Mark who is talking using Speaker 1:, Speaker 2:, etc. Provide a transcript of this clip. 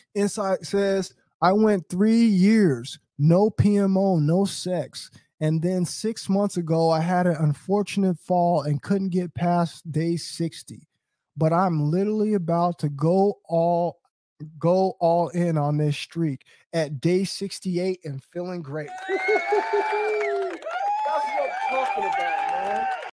Speaker 1: Inside says, I went 3 years, no PMO, no sex. And then 6 months ago, I had an unfortunate fall and couldn't get past day 60. But I'm literally about to go all in on this streak at day 68 and feeling great. That's what I'm talking about, man.